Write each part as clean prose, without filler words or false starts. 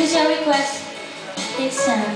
is your request. It's Sanh.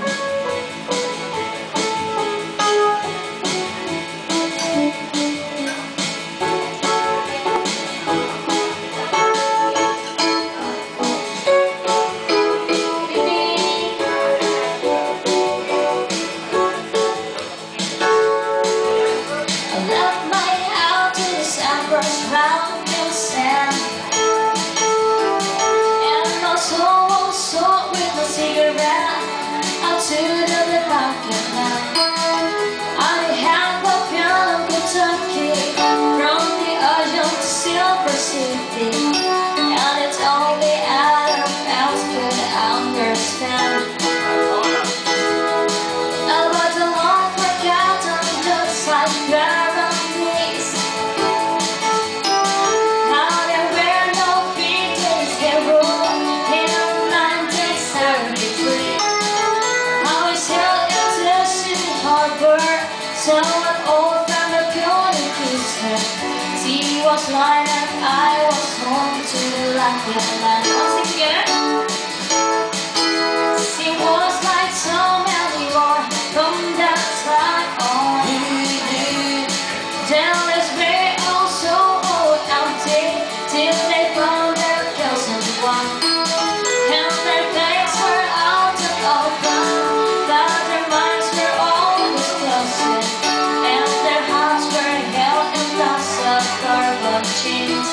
Someone old from the building kissed her. She was blind and I was home to the lucky land. Once again, she was like so many more from that time on. Down this way, all so old empty, till they found their chosen one. And their faces were out and open, but their minds were always closed. Chains.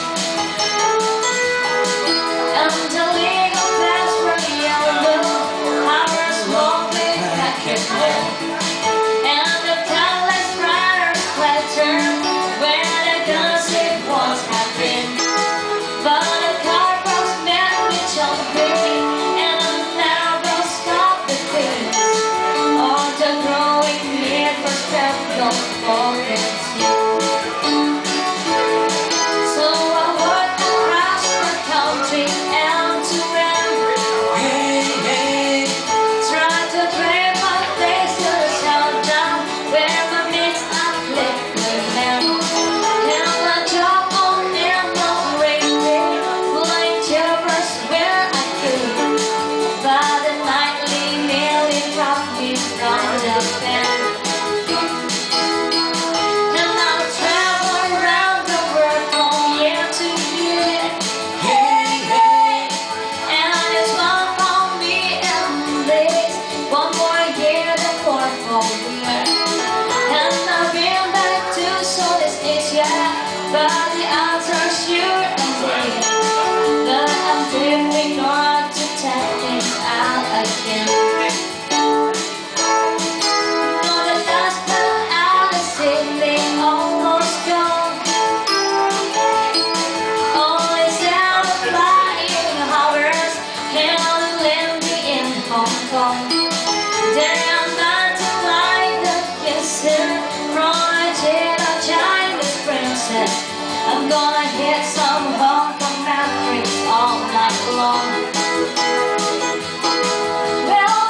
And the legal flags were yellow, ours won't be back again. And the tagless riders clattered where the gunship once had been. But the corporals met each other, and the narrow stopped the things. All the growing need for spectacle for you. But the answer's sure and clear. But I'm doing not to take things out again. No, the last but out is simply almost gone. Only sound of flying hovers held landing in Hong Kong. There are not to like the kisses from a Chinese princess. I'm gonna hit some Hong Kong memories all night long. Well,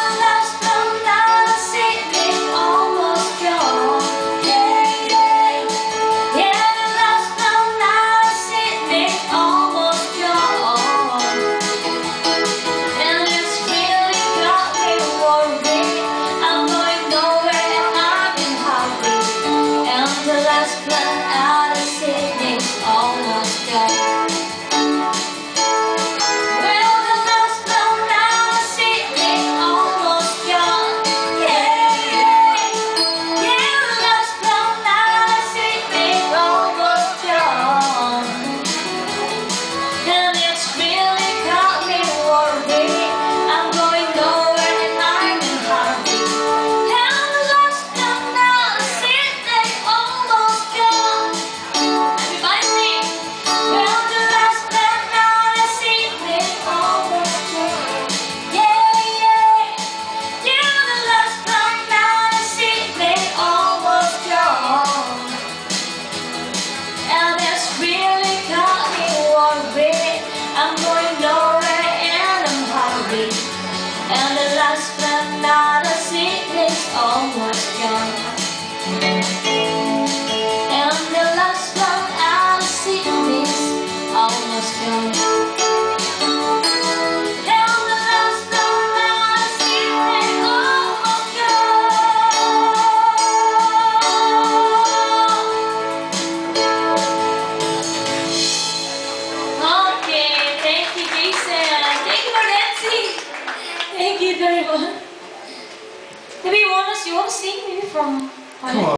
Maybe you want to sing maybe from. Come on.